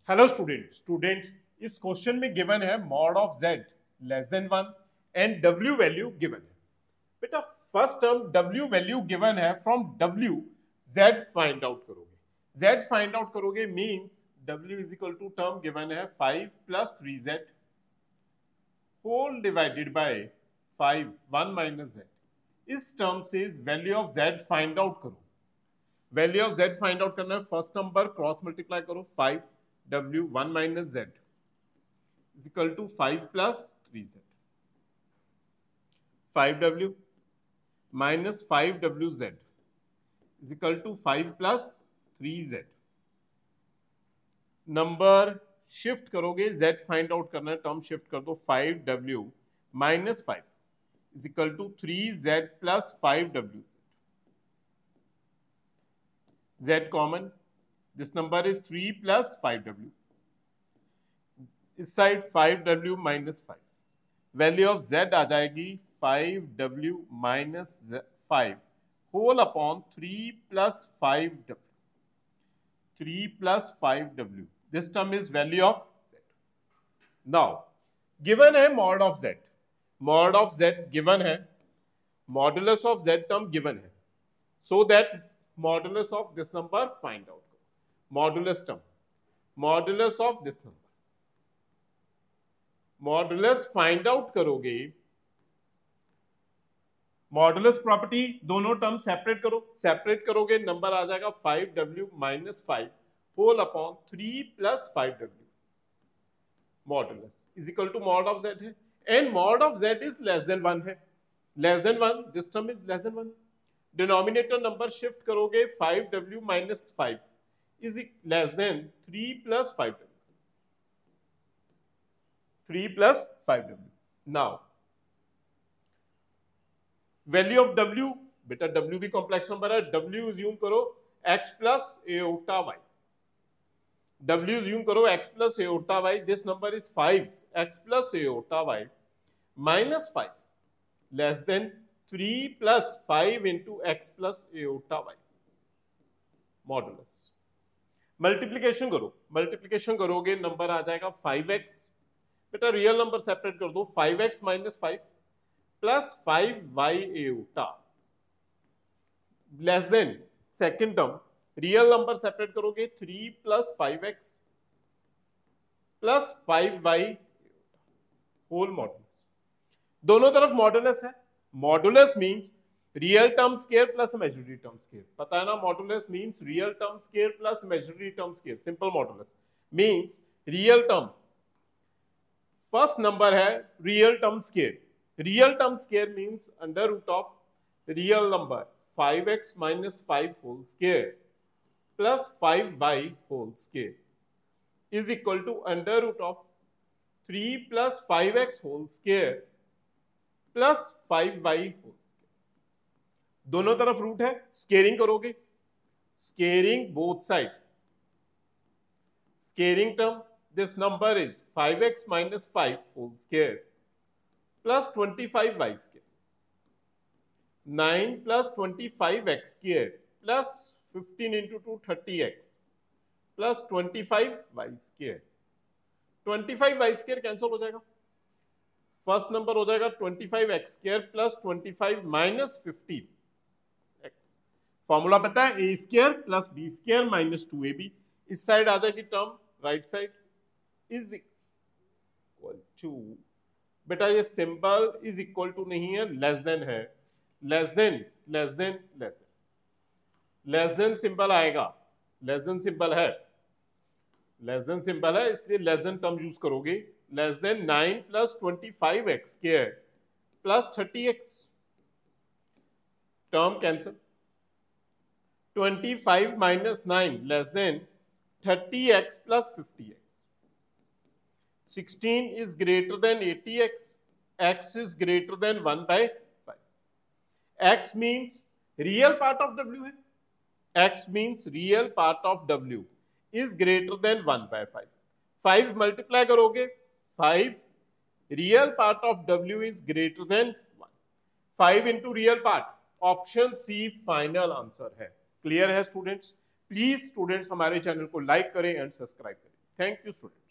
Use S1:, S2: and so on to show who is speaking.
S1: Hello students इस question में given है mod of z less than 1 and w value given है। बेटा first term w value given है, from w z find out करोगे। z find out करोगे means w is equal to term given है 5 plus 3z whole divided by 5 1 minus z। इस term से value of z find out करो। Value of z find out करना है, first number cross multiply करो 5 w 1 minus z is equal to 5 plus 3z। 5w minus 5wz is equal to 5 plus 3z। Number shift करोगे, z find out करना है, term shift कर दो, 5w minus 5 is equal to 3z plus 5wz। z common, this number is 3 plus 5w, इस side 5w minus 5, value of z आ जाएगी 5w minus 5 whole upon 3 plus 5w, 3 plus 5w, this term is value of z। Now given है mod of z, mod of z given है, modulus of z term given है, so that modulus of this number find out. Modulus term, modulus of this number, modulus find out करोगे। Modulus property, दोनों term separate करो, separate करोगे number आ जाएगा 5w minus 5 whole upon 3 plus 5w। Modulus is equal to mod of z है, and mod of z is less than 1 है, less than 1, this term is less than 1। Denominator number shift करोगे, 5w minus 5 is less than 3 plus 5w, 3 plus 5w। now value of w, बेटा w भी complex number है, w assume करो x plus aorta y, w assume करो x plus aorta y, this number is 5 x plus aorta y minus 5 less than 3 plus 5 into x plus aorta y। Modulus multiplication करो, multiplication करोगे number आ जाएगा 5x, बेटा real number separate कर दो, 5x minus 5 plus 5y एटा less than, second term real number separate करोगे 3 plus 5x plus 5y whole modulus. दोनों तरफ मॉडुलस है, modulus means real term square plus imaginary term square, पता है ना, modulus means real term square plus imaginary term square. Simple modulus means real term, first number है real term square, real term square means under root of real number 5x minus 5 whole square plus 5y whole square is equal to under root of 3 plus 5x whole square plus 5y whole. दोनों तरफ root है, squaring करोगे, squaring both side, squaring term, this number is 5x minus 5 whole square plus 25y square, 9 plus 25x square plus 15 into 2 30x plus 25y square. 25y square cancel हो जाएगा, first number हो जाएगा 25x square plus 25 minus 15 x। Formula पता है, A square plus B square minus 2ab, इस side आ जाएगी term, right side is equal to, बेटा ये सिंबल इज इक्वल टू नहीं है, लेस देन है, less than less than less than, less than symbol आएगा, लेस देन सिंबल है, लेस देन सिंबल है, इसलिए लेस देन टर्म यूज करोगे, less than 9 plus 25x square plus 30x, term cancel, 25 minus 9 less than 30x plus 50x, 16 is greater than 80x, x is greater than 1 by 5, x means real part of w है, x means real part of w is greater than 1 by 5, 5 multiply करोगे, 5 real part of w is greater than 1, 5 into real part, option C final answer है। Clear है students? Please students हमारे channel को like करें and subscribe करें। Thank you student.